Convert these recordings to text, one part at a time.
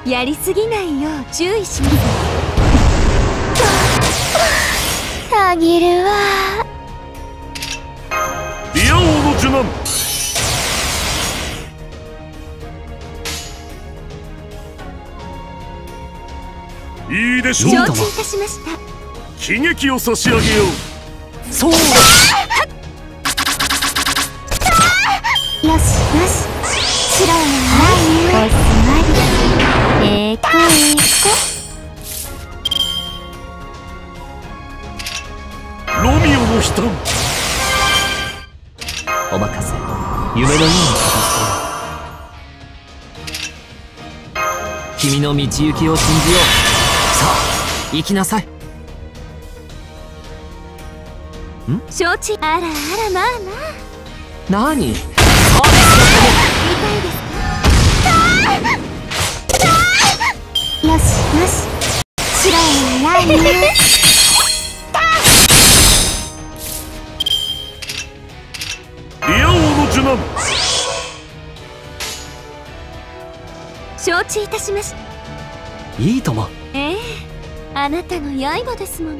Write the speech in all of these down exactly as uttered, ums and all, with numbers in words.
やりすぎないよう注意します。たぎるわ。 リア王の受難。いいでしょう。 承知いたしました。 喜劇を差し上げよう。 そうだ。 よしよし。白はないね。おすまり。えーこえーこ。 ロミオの悲嘆。 お任せ。夢のように語って君の道行きを信じよう。さあ行きなさい。ん？ 承知。あらあらまあまあ。 何？そうですよ。 痛いですか？よしよし。白はないね。 リア王の受難。 承知いたしました。 いいとも。 ええ、あなたの刃ですもの。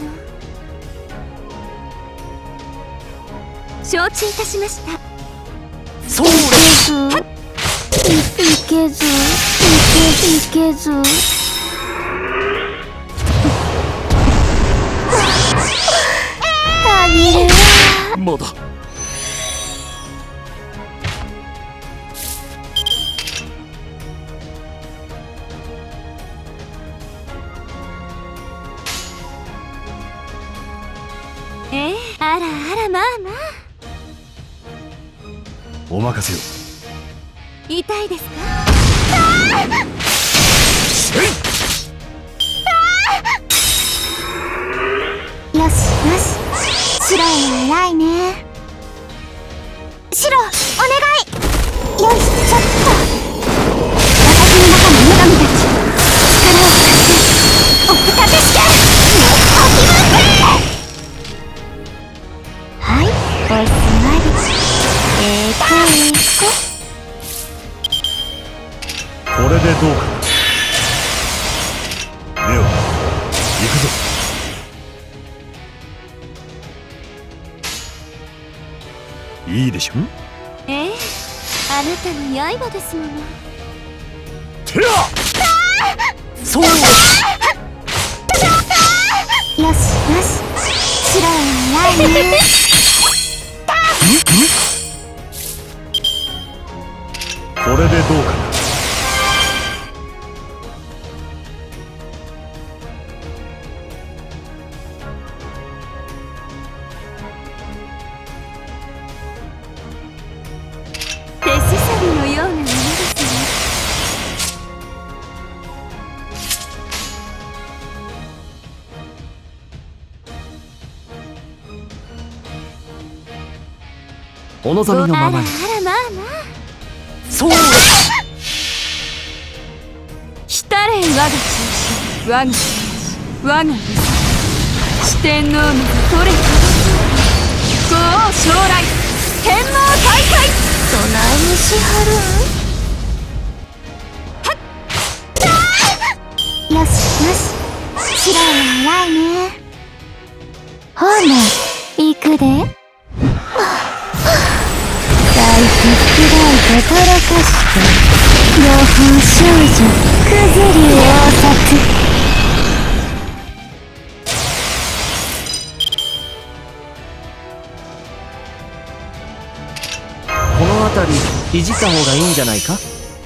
承知いたしました。 そうだ。 いけずいけずいけず。たぎるわ。 まだ。 ええ、あらあらまあまあ。 お任せよ。 痛いですか？よしよし。白は偉いね。白お願い。よいしょっと。私の中の女神たち、力を貸しておふたてしてお気分で。はい、おすまり。えーとえーと。 これでどうかな。レオ、行くぞ。いいでしょ。 ええ、あなたの刃ですもの。 てや。 そうだ。 よしよし。白は偉いね。 これでどうかな。 手すさびのようなものですね。 お望みのままに。 あらあらまあまあ。 そうだ。 来たれ我が中心、我が天使、我が理想。四天王の取れた。五王将来、天網大海。そないにしはるん？よしよし。白は偉いね。ほな、行くで。大敵大ととろかして両方少女くずりを応殺。 この辺りいじった方がいいんじゃないか。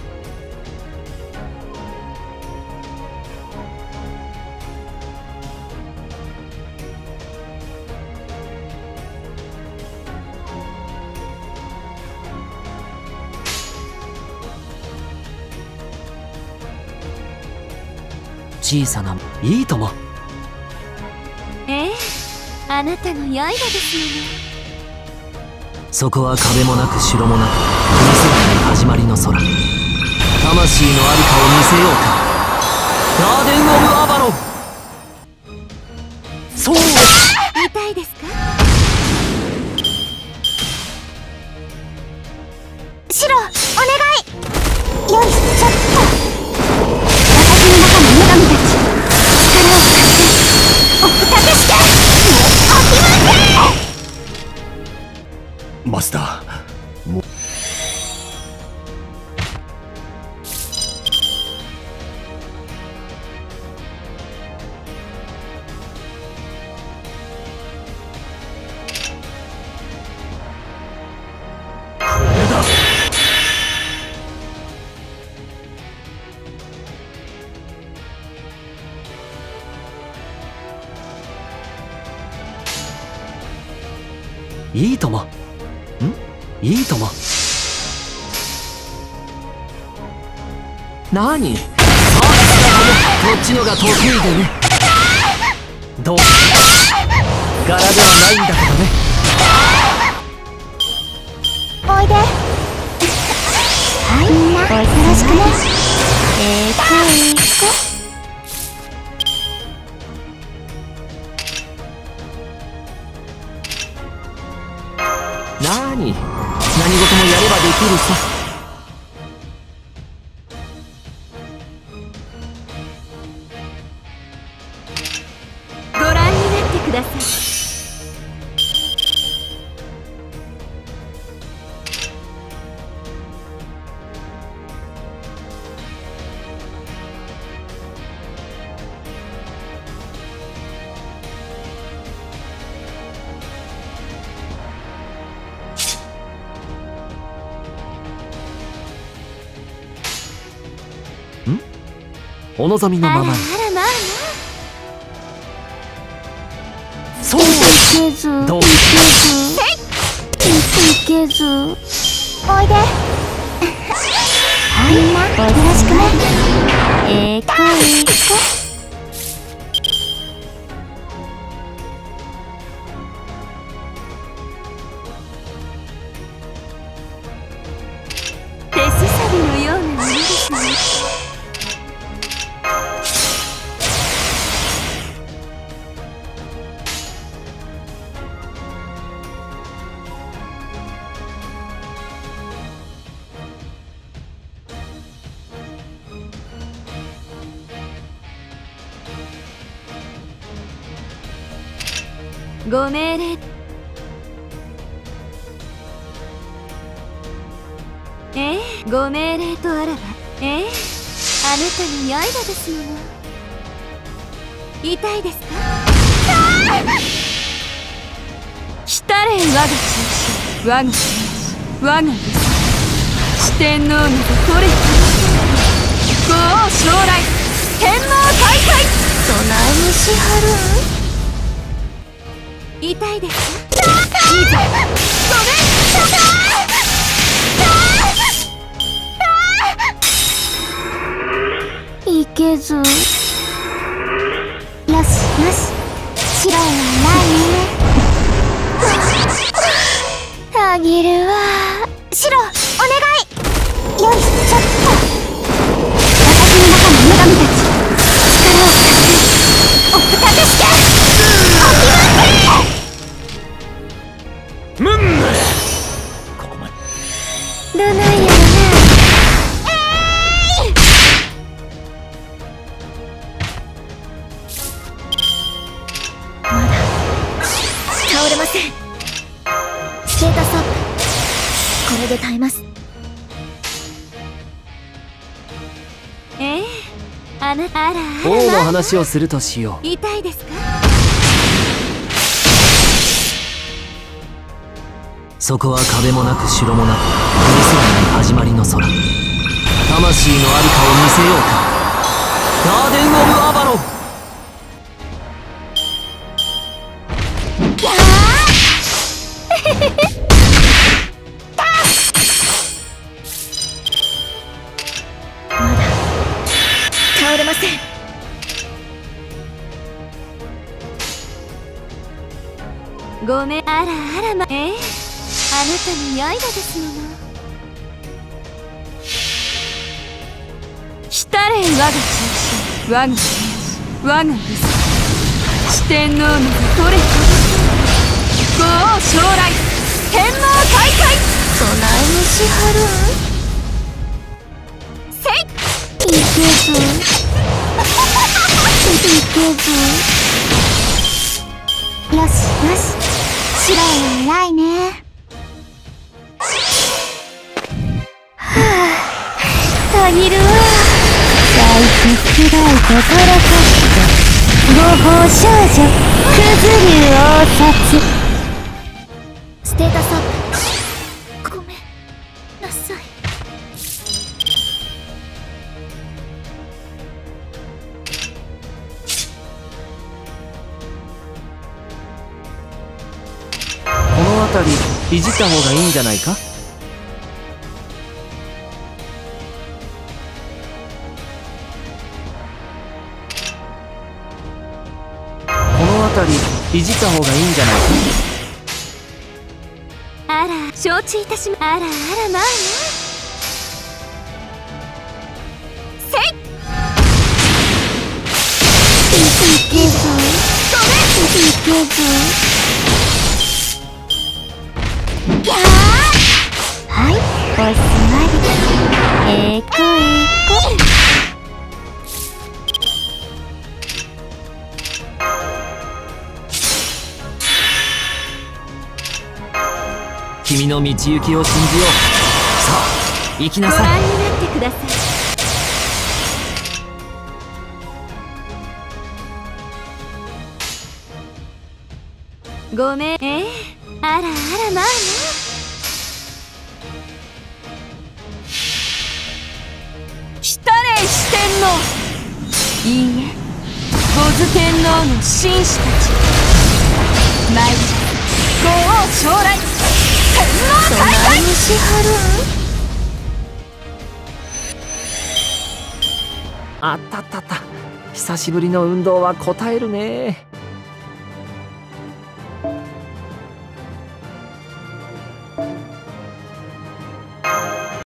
小さないいとも。 ええ、あなたの刃ですもの。 そこは壁もなく城もなく無姿の始まりの空。魂のありかを見せようか。ガーデン・オブ・アバロン。そう。 痛いですか？白お願い。よいしょっと。私マスター、もういいとも。んいいとも。なに、さあこっちのが得意でね。どう柄ではないんだけどね。 おいで。はい、みんなよろしくね。えーとえーとなーに、何事もやればできるさ。 ご覧になってください。 お望みのあらあらままに。 まあそういけずどういけずいけずおいで。はい、みんなよろしくね。えーとえーと手すさびのようなものですね。ご命令。ええ、ご命令とあらば、ええ、あなたの刃ですもの。痛いですか？来たれ我が中心、我が天使、我が武士、四天王のと取れた五王将来、天網大海。 そないにしはるん。 痛いですか？いいぞ。 いけず。よしよし、白いはないね。あげるわ。白、お願い。よいしょっと。私の中の女神たち、力を貸してお二手して。 ムンここまで。 どないやろな。まだ倒れません。ステータスアップ。これで耐えます。 ええ、あなた、あらあら王のまあ話をするとしよう。 痛いですか？ そこは壁もなく城もなく見せない始まりの空。魂のありかを見せようか。ガーデン・オブ・アバロン。 やーまだ倒れません。 ごめん、あらあらま、ええ、あなたの刃ですもの。来たれ我が中心、我が天使、我が武士、四天王のと取れた五王将来、天網大海。 そないにしはるん。 せい。 いけずいけず。よしよし、白いは偉いね。 薄暗い心かして合法少女クズ流応殺。ステータスアップ。ごめんなさい。 この辺りいじった方がいいんじゃないか。この辺りいじった方がいいんじゃないか。 あら承知いたしま。あらあらまあね。せいいけぞごめんいけぞやーはいお座りえーこえーこ君の道行きを信じよう。さあ行きなさい。 ご覧になってください。ごめんえー、あらあらまあね。 来たれ四天王。いいえ、五頭天皇の紳士たち。参り五王将来天皇大会。 しはるあったったった。久しぶりの運動はこたえるね。